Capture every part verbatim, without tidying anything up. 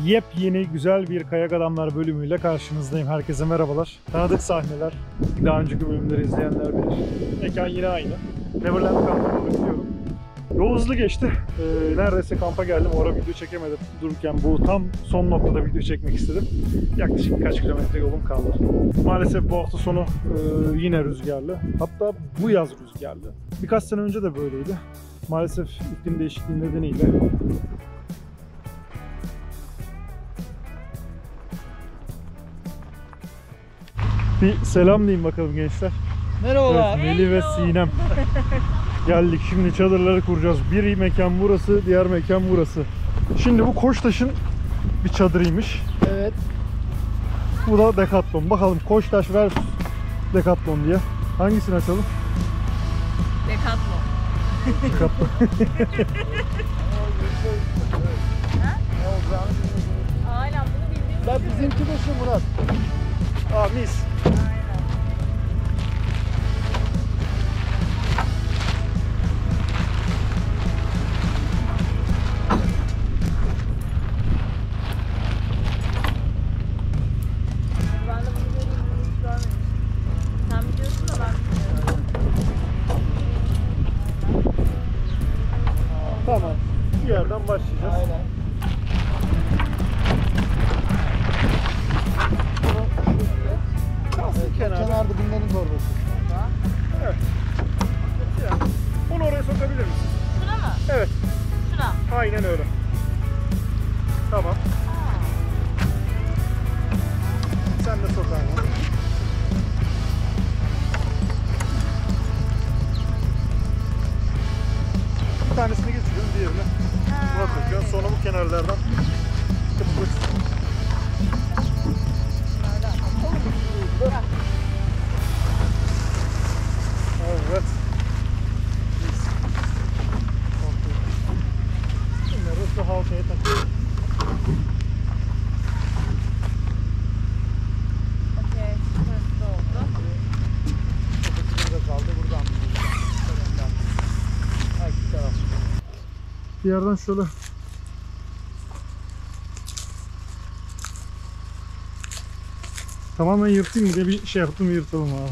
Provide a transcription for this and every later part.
Yepyeni güzel bir Kayak Adamlar bölümüyle karşınızdayım. Herkese merhabalar. Tanıdık sahneler. Daha önceki bölümleri izleyenler bilir. Mekan yine aynı. Neverland kampına doğru gidiyorum. Yol hızlı geçti. Ee, neredeyse kampa geldim. O ara video çekemedim. Dururken bu tam son noktada video çekmek istedim. Yaklaşık birkaç kilometre yolum kaldı. Maalesef bu hafta sonu e, yine rüzgarlı. Hatta bu yaz rüzgarlı. Birkaç sene önce de böyleydi. Maalesef iklim değişikliği nedeniyle bir selam diyeyim bakalım gençler. Merhabalar. Evet, Melih ve Sinem. Geldik, şimdi çadırları kuracağız. Bir mekan burası, diğer mekan burası. Şimdi bu Koçtaş'ın bir çadırıymış. Evet. Bu da Decathlon. Bakalım Koçtaş versus Decathlon diye. Hangisini açalım? Decathlon. Decathlon. Aynen bunu bildiğimiz Ben bizimki de şu Murat. Aa mis. Ben de bunu görüyorum, hiç görmemiştim. Sen biliyorsun da ben bilmiyorum. Tamam. Bir yerden başlayacağız. Aynen. Evet, Kenarda. kenarda bunların torbası. Evet. Onu oraya sokabilir misin? Şuna mı? Evet. Şuna. Aynen öyle. Tamam. Sen de sok abi. Bir tanesini geçiriyorsun, diğerini buna takıyorsun. Sonra bu kenarlardan tıpkı. Evet. Bunları şu halkaya takıyoruz. Okey. Burası da oldu. Burada kaldı buradan. Her iki taraf. Bir yerden şöyle tamamen yırtayım diye bir şey yaptım, yırtalım abi.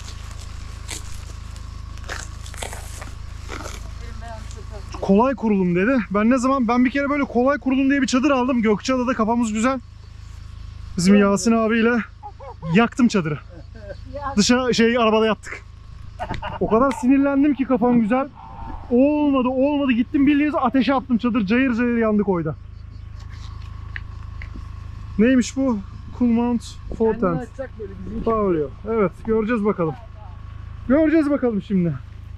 Kolay kurulum dedi. Ben ne zaman ben bir kere böyle kolay kurulum diye bir çadır aldım. Gökçeada'da, kafamız güzel. Bizim Yasin abiyle yaktım çadırı. Dışarı şey arabada yattık. O kadar sinirlendim ki kafam güzel. Olmadı, olmadı. Gittim bildiğiniz ateşe attım çadır. Cayır cayır yandık oyda. Neymiş bu? Cool Mount four Kendini tent. açacak böyle bizim. Power. Evet, göreceğiz bakalım. Göreceğiz bakalım şimdi.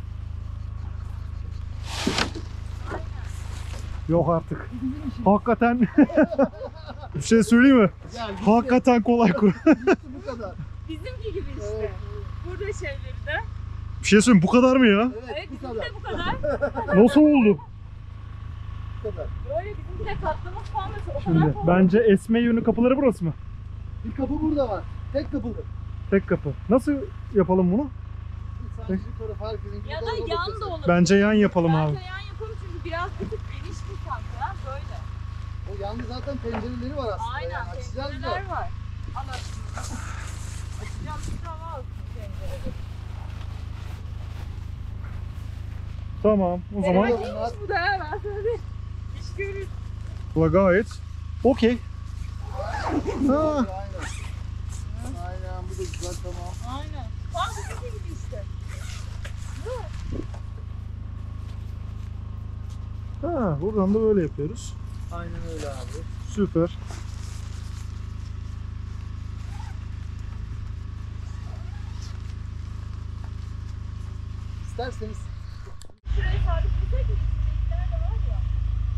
Yok artık. Hakikaten bir şey söyleyeyim mi? Yani Hakikaten kolay kur. bu kadar. Bizimki gibi işte. Evet. Burada şeyleri de. Bir şey söyleyeyim, bu kadar mı ya? Evet, Evet, bu bizimki kadar. de bu kadar. Nasıl oldu? Bu kadar. Böyle bizimki de katlamış falan da o Şimdi kadar kolay. bence esme yönü kapıları burası mı? Bir kapı burada var. Tek kapılı. Tek kapı. Nasıl yapalım bunu? Sadece bir taraf herkesin. Ya da yan da olabilir. Bence yan yapalım abi. Bence yan yapalım çünkü biraz bir tık geniş bir kanka. Böyle. O yanda zaten pencereleri var aslında. Aynen. Yani açacağız da. Pencereler var. Al açacağım. Açacağım bir hava alsın pencereleri. Tamam, o zaman Evet, iyiymiş bu da ha, ben sana diyeyim. İş görür. bu gayet okey. Ha, Aynen. Aynen bu da güzel tamam. Aynen. Tam bizimki gibi işte. Değil mi? ha, buradan da böyle yapıyoruz. Aynen öyle abi. Süper. İsterseniz Şuraya sabitleseydik içindekiler de var ya.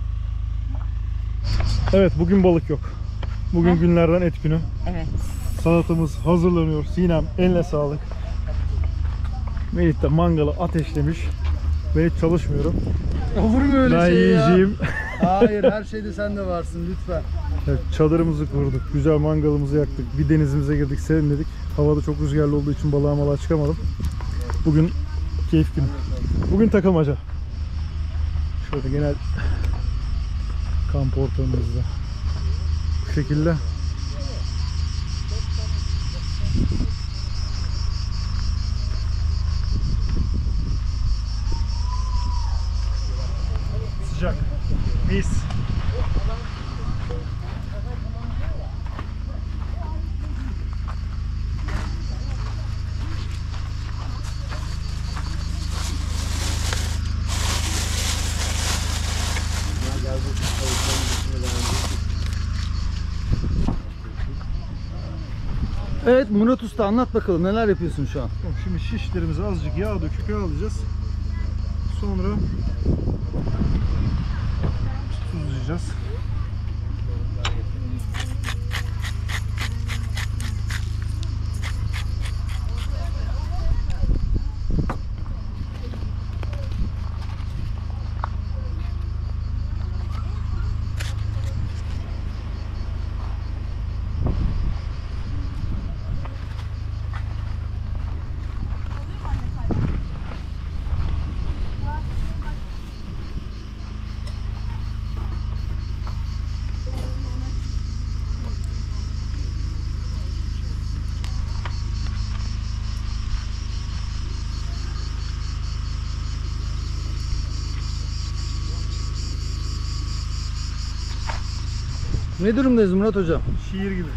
Evet, bugün balık yok. Bugün Heh. günlerden et günü. Evet. Salatamız hazırlanıyor. Sinem eline sağlık. Melih de mangalı ateşlemiş. Ben hiç çalışmıyorum. olur mu öyle Ben şey ya? yiyeceğim. Hayır, her şeyde sen de varsın lütfen. Evet, çadırımızı kurduk. Güzel mangalımızı yaktık. Bir denizimize girdik, serinledik. Havada çok rüzgarlı olduğu için balığa malığa çıkamadım. Bugün keyif günü. Bugün takılmaca. Şöyle genel kamp ortamımızda. şekilde. Sıcak. Mis. Evet Murat Usta, anlat bakalım neler yapıyorsun şu an? Şimdi şişlerimize azıcık yağ döküp yağlayacağız. Sonra tuzlayacağız. Ne durumdayız Murat hocam? Şiir gibi.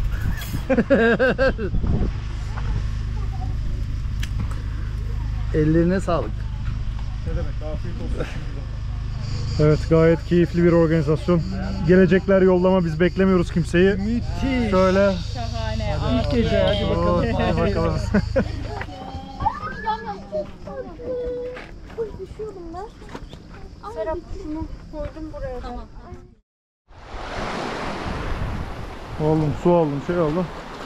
Ellerine sağlık. Ne demek? Afiyet olsun. Evet, gayet keyifli bir organizasyon. Gelecekler yollama, biz beklemiyoruz kimseyi. Müthiş. Şöyle. Şahane. İlk gece, hadi bakalım. Hadi bakalım. Düşüyorum ben. Serap şunu koydum buraya. Tamam. Oğlum su aldım, şey aldım.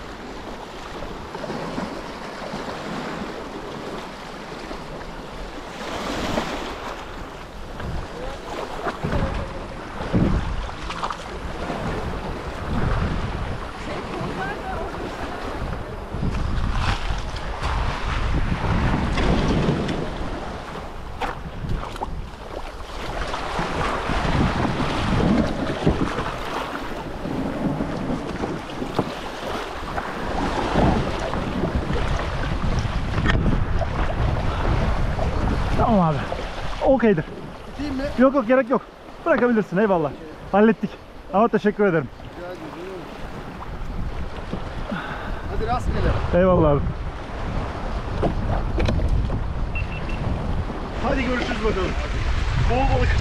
Tamam abi. Okeydir. Değil mi? Yok yok, gerek yok. Bırakabilirsin, eyvallah. Hallettik. Ama teşekkür ederim. Hadi rastgele. Eyvallah abi. Hadi görüşürüz bakalım. Bol balık.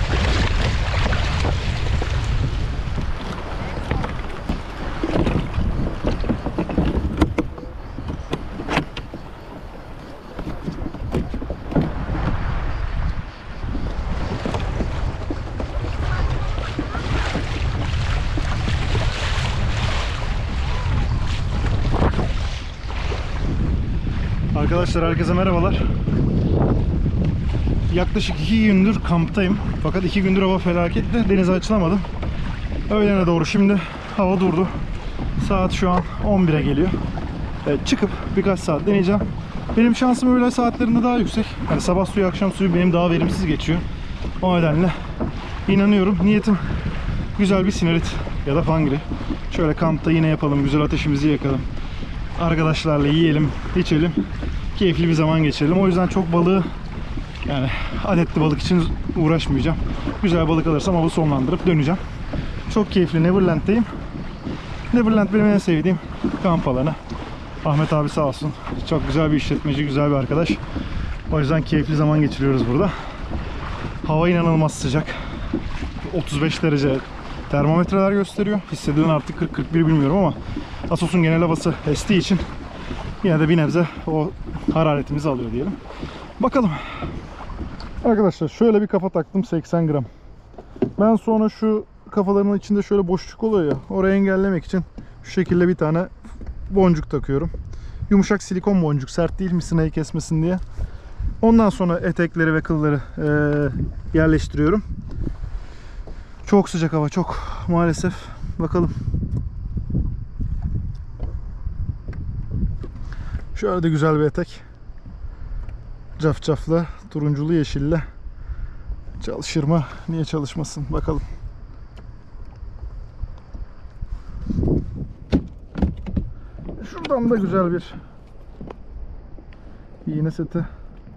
Arkadaşlar herkese merhabalar. Yaklaşık iki gündür kamptayım. Fakat iki gündür hava felaketli. Denize açılamadım. Öğlene doğru şimdi hava durdu. Saat şu an on bire geliyor. Evet, çıkıp birkaç saat deneyeceğim. Benim şansım öğle saatlerinde daha yüksek. Yani sabah suyu, akşam suyu benim daha verimsiz geçiyor. O nedenle inanıyorum. Niyetim güzel bir sinerit ya da fangri. Şöyle kampta yine yapalım. Güzel ateşimizi yakalım. Arkadaşlarla yiyelim, içelim. Keyifli bir zaman geçirelim. O yüzden çok balığı, yani adetli balık için uğraşmayacağım. Güzel balık alırsam avı sonlandırıp döneceğim. Çok keyifli Neverland'deyim. Neverland benim en sevdiğim kamp alanı. Ahmet abi sağ olsun. Çok güzel bir işletmeci, güzel bir arkadaş. O yüzden keyifli zaman geçiriyoruz burada. Hava inanılmaz sıcak. otuz beş derece termometreler gösteriyor. Hissedilen artık kırk kırk bir bilmiyorum ama Assos'un genel havası estiği için yine de bir nebze o hararetimizi alıyor diyelim. Bakalım. Arkadaşlar şöyle bir kafa taktım, seksen gram. Ben sonra şu kafalarının içinde şöyle boşluk oluyor ya, orayı engellemek için şu şekilde bir tane boncuk takıyorum. Yumuşak silikon boncuk, sert değil, misinayı kesmesin diye. Ondan sonra etekleri ve kılları e, yerleştiriyorum. Çok sıcak hava, çok maalesef. Bakalım. Şöyle de güzel bir etek. Cafcafla, turunculu yeşille. Çalışır mı? Niye çalışmasın? Bakalım. Tam da güzel bir iğne seti.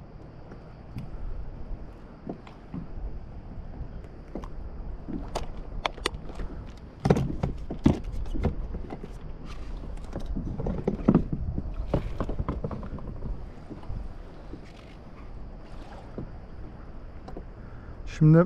Şimdi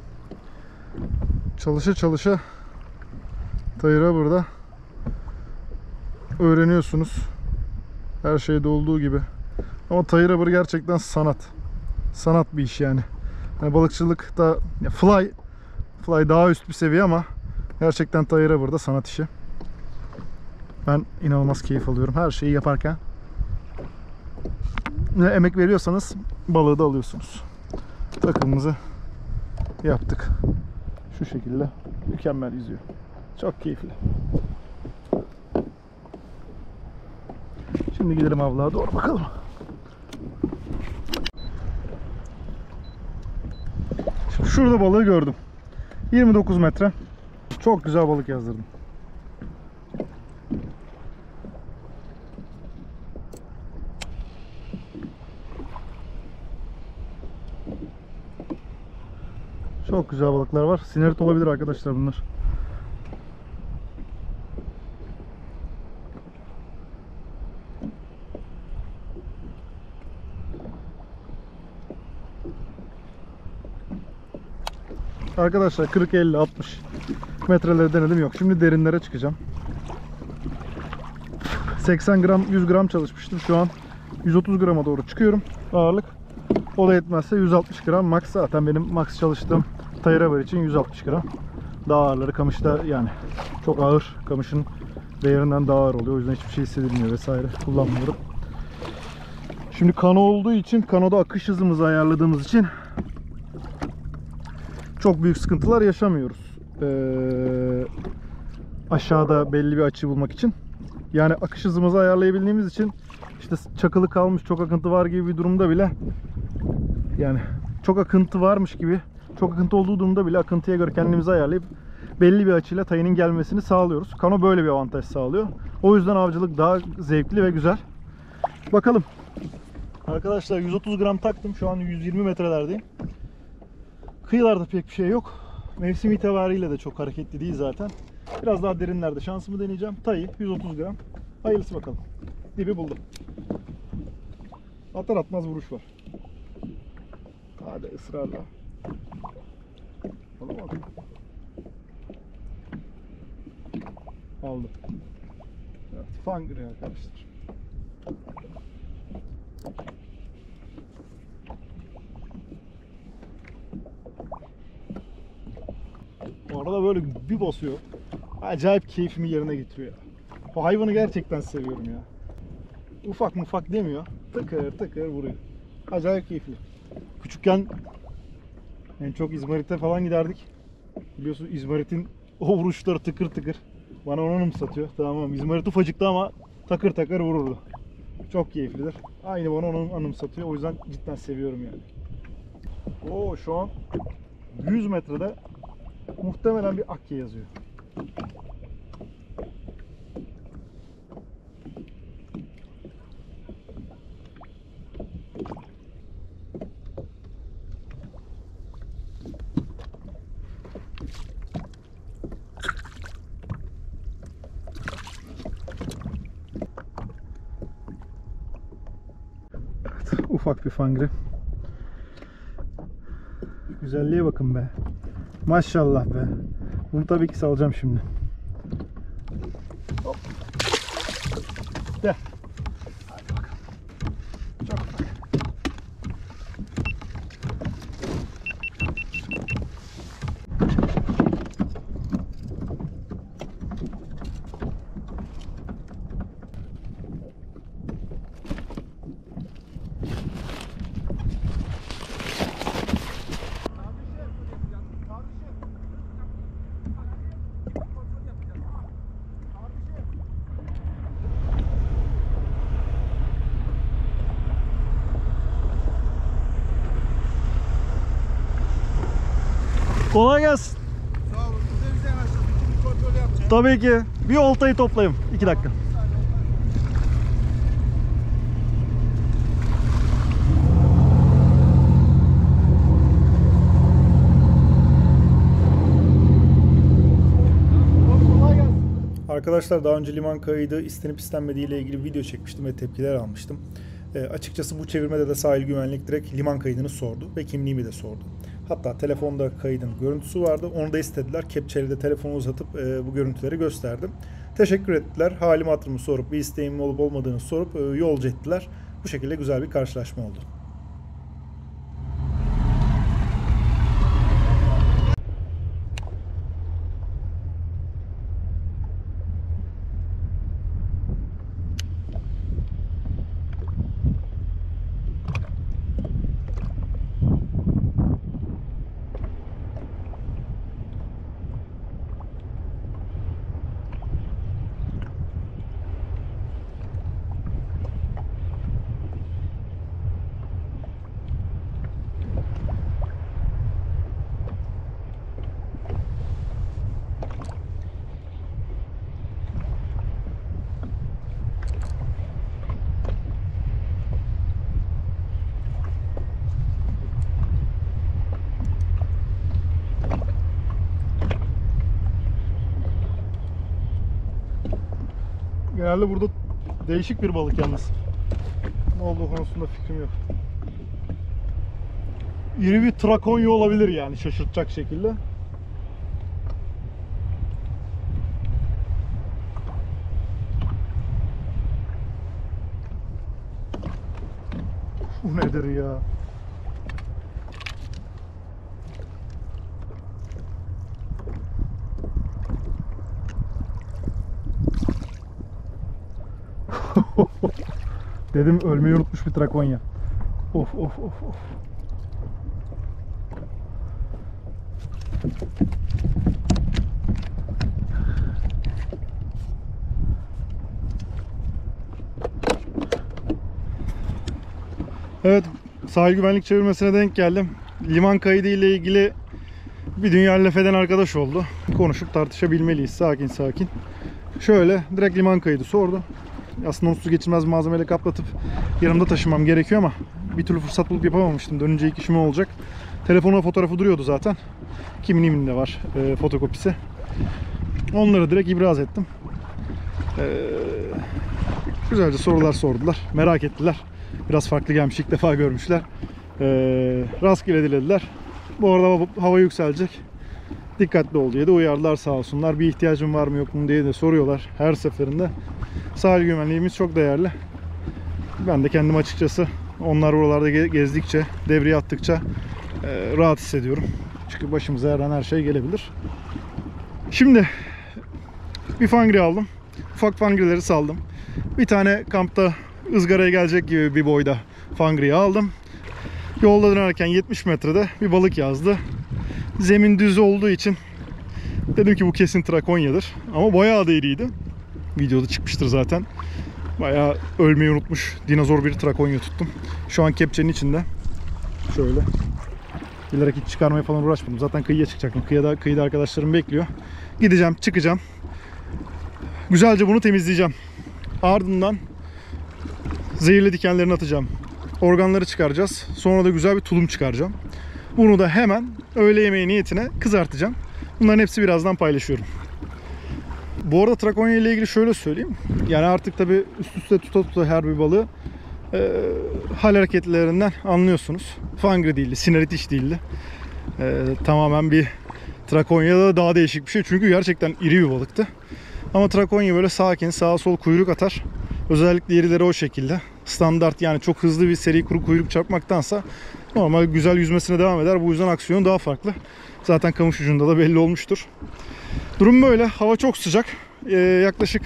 çalışa çalışa tayıra burada öğreniyorsunuz. Her şeyde olduğu gibi. Ama tayı rubber gerçekten sanat. Sanat bir iş yani. Yani balıkçılıkta ya fly fly daha üst bir seviye ama gerçekten tayı rubber'da sanat işi. Ben inanılmaz keyif alıyorum her şeyi yaparken. Ne emek veriyorsanız balığı da alıyorsunuz. Takımımızı yaptık. Şu şekilde mükemmel yüzüyor. Çok keyifli. Şimdi gidelim avluğa doğru bakalım. Şimdi şurada balığı gördüm. yirmi dokuz metre. Çok güzel balık yazdırdım. Çok güzel balıklar var. Sinerit olabilir arkadaşlar bunlar. Arkadaşlar kırk elli altmış metreleri denedim, yok. Şimdi derinlere çıkacağım. seksen gram yüz gram çalışmıştım. Şu an yüz otuz grama doğru çıkıyorum. Ağırlık. O da yetmezse yüz altmış gram max. Zaten benim max çalıştığım tayı rubber için yüz altmış gram. Daha ağırları kamışta yani çok ağır. Kamışın değerinden daha ağır oluyor. O yüzden hiçbir şey hissedilmiyor vesaire. Kullanmıyorum. Şimdi kano olduğu için, kanoda akış hızımızı ayarladığımız için çok büyük sıkıntılar yaşamıyoruz. Ee, aşağıda belli bir açı bulmak için. Yani akış hızımızı ayarlayabildiğimiz için işte çakılı kalmış, çok akıntı var gibi bir durumda bile, yani çok akıntı varmış gibi, çok akıntı olduğu durumda bile akıntıya göre kendimizi ayarlayıp belli bir açıyla tayının gelmesini sağlıyoruz. Kano böyle bir avantaj sağlıyor. O yüzden avcılık daha zevkli ve güzel. Bakalım. Arkadaşlar yüz otuz gram taktım. Şu an yüz yirmi metrelerdeyim. Kıyılarda pek bir şey yok. Mevsim itibariyle de çok hareketli değil zaten. Biraz daha derinlerde şansımı deneyeceğim. Tayı yüz otuz gram. Hayırlısı bakalım. Dibi buldum. Atar atmaz vuruş var. Hadi ısrarla. Alamadım. Aldım. Evet, fangır arkadaşlar. Bu arada böyle bir basıyor. Acayip keyfimi yerine getiriyor. O hayvanı gerçekten seviyorum ya. Ufak mufak demiyor. Tıkır tıkır vuruyor. Acayip keyifli. Küçükken en çok İzmarit'e falan giderdik. Biliyorsun İzmarit'in o vuruşları tıkır tıkır. Bana onu anımsatıyor. Tamam, İzmarit ufacıktı ama takır takır vururdu. Çok keyiflidir. Aynı bana onu anımsatıyor. O yüzden cidden seviyorum yani. Oo, şu an yüz metrede muhtemelen bir akya yazıyor. Evet, ufak bir fangri. Güzelliğe bakın be. Maşallah be. Bunu tabii ki salacağım şimdi. Hop. Gel. Hadi bakalım. Çok ufak. Kolay gelsin. Sağ olun. Bize bize yanaştık. Bir kontrol yapacağız. Tabii ki. Bir oltayı toplayayım. iki dakika. Arkadaşlar daha önce liman kaydı istenip istenmediği ile ilgili video çekmiştim ve tepkiler almıştım. E, açıkçası bu çevirmede de sahil güvenlik direkt liman kaydını sordu ve kimliğimi de sordu. Hatta telefonda kaydın görüntüsü vardı. Onu da istediler. Kepçeyle de telefonu uzatıp e, bu görüntüleri gösterdim. Teşekkür ettiler. Halimi hatırımı sorup bir isteğimin olup olmadığını sorup e, yolcu ettiler. Bu şekilde güzel bir karşılaşma oldu. Genelde burada değişik bir balık yalnız. Ne olduğu konusunda fikrim yok. İri bir trakonya olabilir yani, şaşırtacak şekilde. Bu nedir ya? Dedim ölmeyi unutmuş bir trakonya. Of of of of. Evet, sahil güvenlik çevirmesine denk geldim. Liman kaydı ile ilgili bir dünya laf eden arkadaş oldu. Konuşup tartışabilmeliyiz sakin sakin. Şöyle direkt liman kaydı sordu. Aslında onu su geçirmez malzemeyle kaplatıp yanımda taşımam gerekiyor ama bir türlü fırsat bulup yapamamıştım. Dönünce ilk işim olacak. Telefona fotoğrafı duruyordu zaten. Kimliğimin de var e, fotokopisi. Onları direkt ibraz ettim. E, güzelce sorular sordular. Merak ettiler. Biraz farklı gelmiş. İlk defa görmüşler. E, rastgele dilediler. Bu arada hava yükselecek. Dikkatli ol diye de uyardılar sağ olsunlar. Bir ihtiyacın var mı yok mu diye de soruyorlar her seferinde. Sahil güvenliğimiz çok değerli. Ben de kendim açıkçası onlar oralarda gezdikçe, devreye attıkça e, rahat hissediyorum. Çünkü başımıza her an her şey gelebilir. Şimdi bir fangri aldım. Ufak fangrileri saldım. Bir tane kampta ızgaraya gelecek gibi bir boyda fangriyi aldım. Yolda dönerken yetmiş metrede bir balık yazdı. Zemin düz olduğu için dedim ki bu kesin trakonya'dır. Ama bayağı da iriydi. Videoda çıkmıştır zaten. Bayağı ölmeyi unutmuş dinozor bir trakonya tuttum. Şu an kepçenin içinde. Şöyle. Bilerek hiç çıkarmaya falan uğraşmadım. Zaten kıyıya çıkacaktım. Kıyıda, kıyıda arkadaşlarım bekliyor. Gideceğim, çıkacağım. Güzelce bunu temizleyeceğim. Ardından zehirli dikenlerini atacağım. Organları çıkaracağız. Sonra da güzel bir tulum çıkaracağım. Bunu da hemen öğle yemeği niyetine kızartacağım. Bunların hepsi birazdan paylaşıyorum. Bu arada trakonya ile ilgili şöyle söyleyeyim. Yani artık tabi üst üste tuta tuta her bir balığı e, hal hareketlerinden anlıyorsunuz. Fangri değildi, sineritiş değildi. E, tamamen bir trakonya'da daha değişik bir şey. Çünkü gerçekten iri bir balıktı. Ama trakonya böyle sakin, sağa sol kuyruk atar. Özellikle irileri o şekilde. Standart yani çok hızlı bir seri kuru kuyruk çarpmaktansa normal güzel yüzmesine devam eder. Bu yüzden aksiyonu daha farklı. Zaten kamış ucunda da belli olmuştur. Durum böyle. Hava çok sıcak. Ee, yaklaşık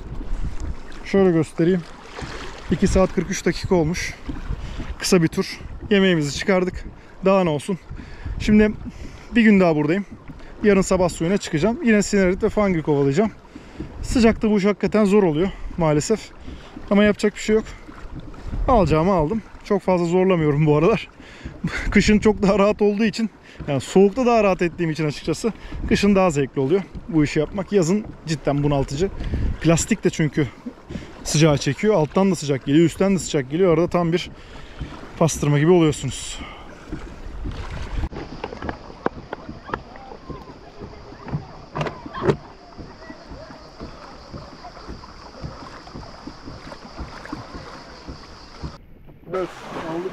şöyle göstereyim. iki saat kırk üç dakika olmuş. Kısa bir tur. Yemeğimizi çıkardık. Daha ne olsun. Şimdi bir gün daha buradayım. Yarın sabah suyuna çıkacağım. Yine sinerit ve fangri kovalayacağım. Sıcakta bu iş hakikaten zor oluyor maalesef. Ama yapacak bir şey yok. Alacağımı aldım. Çok fazla zorlamıyorum bu aralar. Kışın çok daha rahat olduğu için, yani soğukta daha rahat ettiğim için açıkçası kışın daha zevkli oluyor bu işi yapmak. Yazın cidden bunaltıcı. Plastik de çünkü sıcağı çekiyor. Alttan da sıcak geliyor, üstten de sıcak geliyor. Arada tam bir pastırma gibi oluyorsunuz.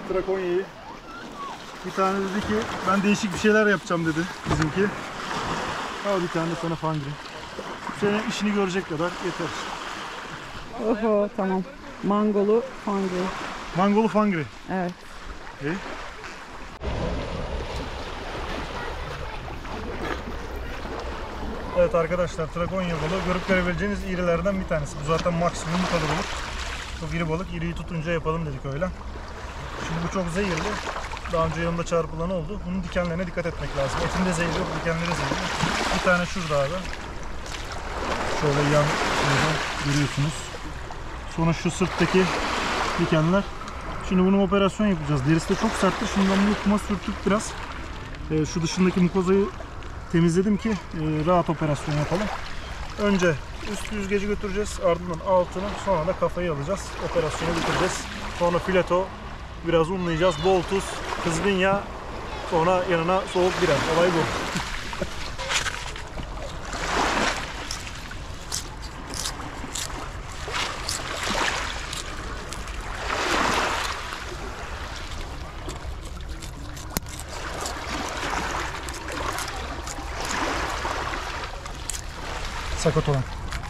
Trakonya'yı. Bir tane dedi ki ben değişik bir şeyler yapacağım dedi bizimki. Al bir tane de sana Fangri. Senin işini görecek kadar yeter. Oho tamam. Mangolu fangri. Mangolu Fangri. Evet. İyi. Evet arkadaşlar, Trakonya balığı görüp görebileceğiniz irilerden bir tanesi. Bu zaten maksimum bu kadar olur. Çok iri balık. İriyi tutunca yapalım dedik öyle. Şimdi bu çok zehirli. Daha önce yanımda çarpılan oldu. Bunun dikenlerine dikkat etmek lazım. Etinde zehri yok, dikenleri zehirli. Bir tane şurada abi. Şöyle yan şurada görüyorsunuz. Sonra şu sırttaki dikenler. Şimdi bunun operasyon yapacağız. Derisi de çok serttir. Şimdi ben bunu kuma sürtüp biraz e, şu dışındaki mukozayı temizledim ki e, rahat operasyon yapalım. Önce üst yüzgeci götüreceğiz. Ardından altını, sonra da kafayı alacağız. Operasyonu bitireceğiz. Sonra fileto, biraz unlayacağız. Bol tuz, kızgın yağ, sonra yanına soğuk bira. Olay bu. Sakat olan.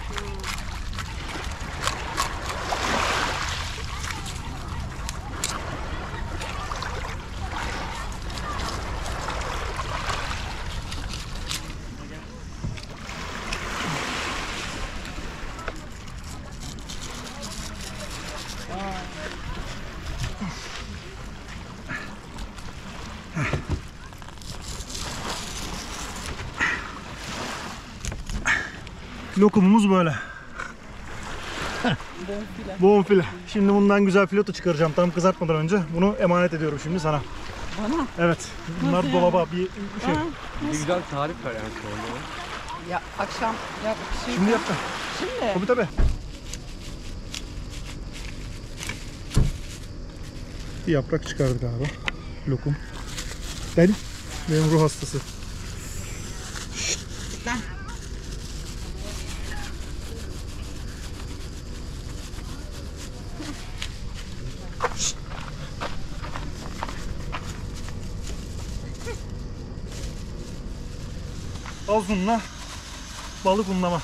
Lokumumuz böyle. Bonfile. Bonfile. Şimdi bundan güzel fileto çıkaracağım tam kızartmadan önce. Bunu emanet ediyorum şimdi sana. Bana? Evet. Bunlar Nasıl dolaba bir şey. Ha, Bir de güzel bir tarif var yani şu anda. ya akşam yap bir şey. Şimdi yaptım. Şimdi. Tabii tabii. Bir yaprak çıkardık abi. Lokum. Deli. Benim ruh hastası. Lan. Az unla balık unlama.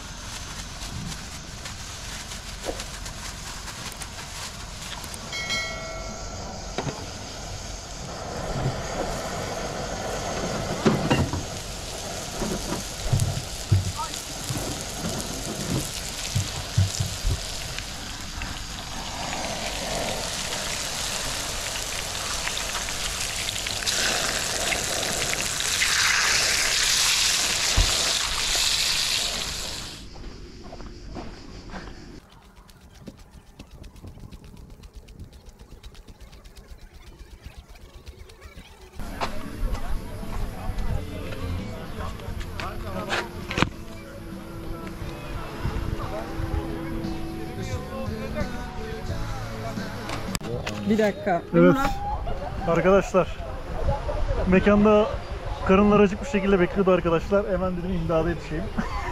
Bir dakika. Evet. Arkadaşlar. Mekanda karınlar acık bir şekilde bekliyordu arkadaşlar. Hemen dedim imdada yetişeyim.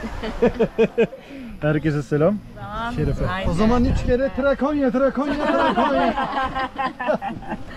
Herkese selam. Tamam. Şerefe. O zaman üç kere Trakonya, Trakonya, Trakonya.